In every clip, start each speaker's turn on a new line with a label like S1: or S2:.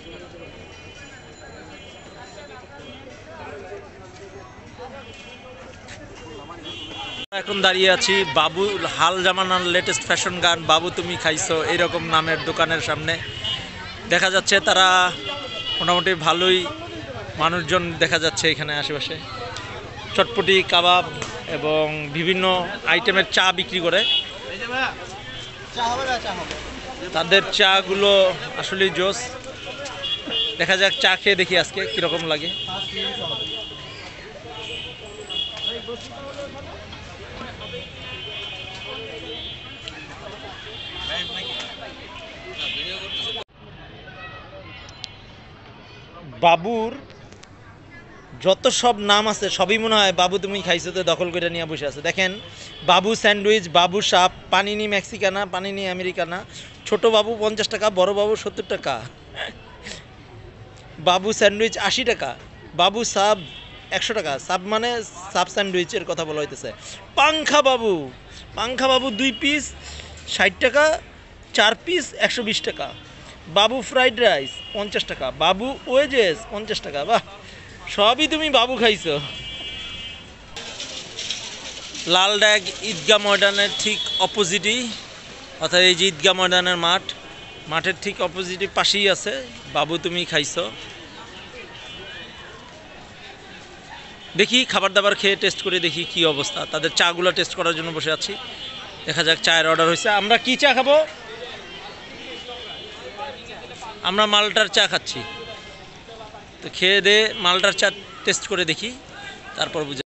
S1: এখন দাঁড়িয়ে আছি বাবু হাল জামানার লেটেস্ট ফ্যাশন গান বাবু তুমি খাইছো এইরকম নামের দোকানের সামনে। দেখা যাচ্ছে তারা মোটামুটি ভালোই মানুষজন দেখা যাচ্ছে এখানে আশেপাশে। চটপটি কাবাব এবং বিভিন্ন আইটেমের চা বিক্রি করে। তাদের চাগুলো আসলেই জোস। দেখা যাক চা খেয়ে দেখি আজকে কীরকম লাগে। বাবুর যত সব নাম আছে সবই মনে হয় বাবু তুমি খাইছো তো দখল করে নিয়ে বসে আছে। দেখেন বাবু স্যান্ডউইচ, বাবু সাপ, পানিনি মেক্সিকানা, পানিনি আমেরিকানা, ছোট বাবু 50 টাকা, বড় বাবু 70 টাকা, বাবু স্যান্ডউইচ 80 টাকা, বাবু সাব 100 টাকা। সাব মানে সাব স্যান্ডউইচের কথা বলা হইতেছে। পাংখা বাবু 2 পিস 60 টাকা, 4 পিস 120 টাকা, বাবু ফ্রাইড রাইস 50 টাকা, বাবু ওয়েজেস 50 টাকা। বাহ, সবই তুমি বাবু খাইছো। লালডাগ ঈদগাহ ময়দানের ঠিক অপোজিটই, অর্থাৎ এই যে ঈদগাহ ময়দানের মাঠের ঠিক অপোজিটে পাশেই আছে বাবু তুমি খাইছো। দেখি খাবার দাবার খেয়ে টেস্ট করে দেখি কি অবস্থা। তাদের চাগুলো টেস্ট করার জন্য বসে আছি। দেখা যাক চায়ের অর্ডার হয়েছে। আমরা কি চা খাবো? আমরা মালটার চা খাচ্ছি। তো খেয়ে দে মালটার চা টেস্ট করে দেখি, তারপর বুঝে।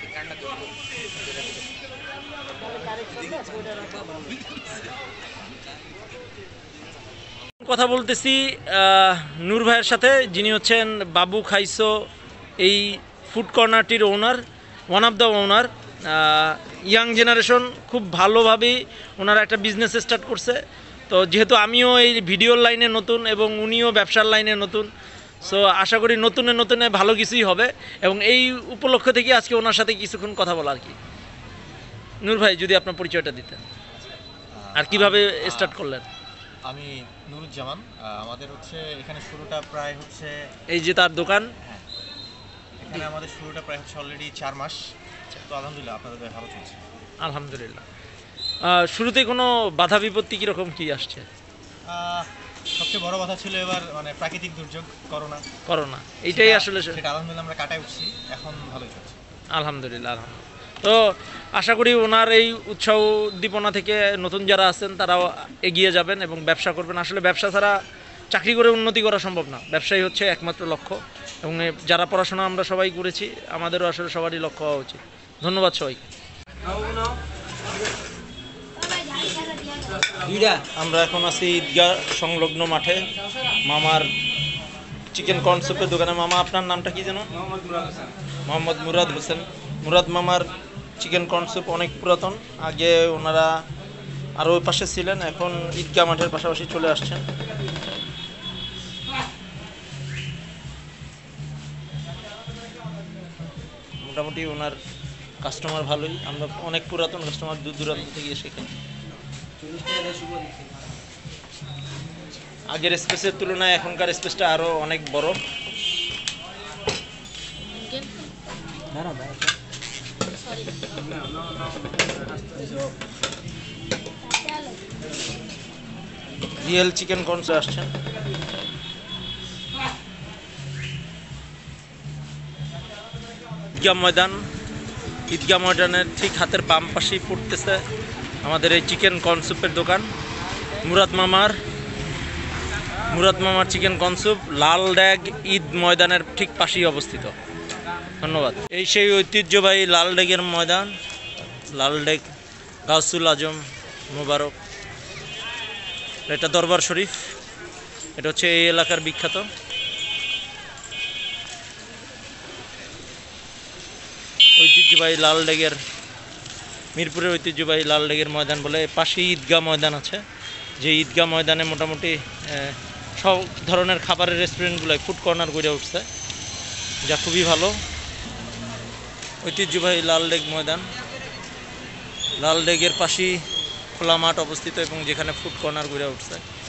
S1: কথা বলতেছি নূর ভাইয়ের সাথে, যিনি হচ্ছেন বাবু খাইছো এই ফুড কর্নারটির owner, one of the owner. Young generation খুব ভালোভাবেই ওনারা একটা বিজনেস স্টার্ট করছে। তো যেহেতু আমিও এই ভিডিওর লাইনে নতুন এবং উনিও ব্যবসার লাইনে নতুন, সো আশা করি নতুনে ভালো কিছুই হবে। এবং এই উপলক্ষ থেকে আজকে ওনার সাথে কিছুক্ষণ কথা বলা আর কি। নূর ভাই, যদি আপনার পরিচয়টা দিতেন আর কিভাবে স্টার্ট করলেন।
S2: আমি নুরুজ্জামান। আমাদের হচ্ছে এখানে শুরুটা প্রায় হচ্ছে,
S1: এই যে তার দোকান,
S2: হ্যাঁ এখানে আমাদের শুরুটা প্রায় হচ্ছে অলরেডি 4 মাস। তো আলহামদুলিল্লাহ আপনাদের ভালো চলছে।
S1: আলহামদুলিল্লাহ। শুরুতে কোনো বাধা বিপত্তি কীরকম কী আসছে?
S2: সবচেয়ে বড় কথা ছিল এবার মানে প্রাকৃতিক দুর্যোগ করোনা,
S1: এইটাই আসলে
S2: সেটা আলহামদুলিল্লাহ আমরা কাটাই উঠছি, এখন ভালোই চলছে
S1: আলহামদুলিল্লাহ। তো আশা করি ওনার এই উৎসাহ উদ্দীপনা থেকে নতুন যারা আছেন তারাও এগিয়ে যাবেন এবং ব্যবসা করবেন। আসলে ব্যবসা ছাড়া চাকরি করে উন্নতি করা সম্ভব না, ব্যবসাই হচ্ছে একমাত্র লক্ষ্য। এবং যারা পড়াশোনা আমরা সবাই করেছি, আমাদেরও আসলে সবারই লক্ষ্য হওয়া উচিত। ধন্যবাদ সবাইকে। আমরা এখন আছি ঈদগাহ সংলগ্ন মাঠে, মামার চিকেন কর্ন স্যুপের দোকানে। মামা, আপনার নামটা কি যেন? মোহাম্মদ মুরাদ হোসেন। মুরাদ মামার চিকেন কর্ন স্যুপ অনেক পুরাতন। আগে ওনারা আরও ওই পাশে ছিলেন, এখন ঈদগাহ মাঠের পাশাপাশি চলে আসছেন। মোটামুটি ওনার কাস্টমার ভালোই। আমরা অনেক পুরাতন কাস্টমার, দূর দূরান্ত থেকে এসে খাই। আগের স্পেসের তুলনায় এখনকার স্পেসটা আরও অনেক বড়। রিয়েল চিকেন কর্নস আসছেন। ঈদগাহ ময়দানের ঠিক হাতের বাম পাশেই পড়তেছে আমাদের এই চিকেন কর্ন স্যুপের দোকান। মুরাদ মামার চিকেন কর্ন স্যুপ লালডাগ ঈদ ময়দানের ঠিক পাশেই অবস্থিত। ধন্যবাদ। এই সেই ঐতিহ্যবাহী লালডেগের ময়দান, লালডেগ গাউসুল আজম মুবারক। এটা দরবার শরীফ, এটা হচ্ছে এই এলাকার বিখ্যাত। ঐতিহ্যবাহী লালডেগের, মিরপুরের ঐতিহ্যবাহী লালডেগের ময়দান বলে। পাশেই ঈদগাহ ময়দান আছে, যে ঈদগাহ ময়দানে মোটামুটি সব ধরনের খাবারের রেস্টুরেন্টগুলোয় ফুড কর্নার গড়ে উঠছে, যা খুবই ভালো। ঐতিহ্যবাহী লালডেগ ময়দান, লালডেগের পাশেই খোলা মাঠ অবস্থিত এবং যেখানে ফুড কর্নার গড়ে উঠছে।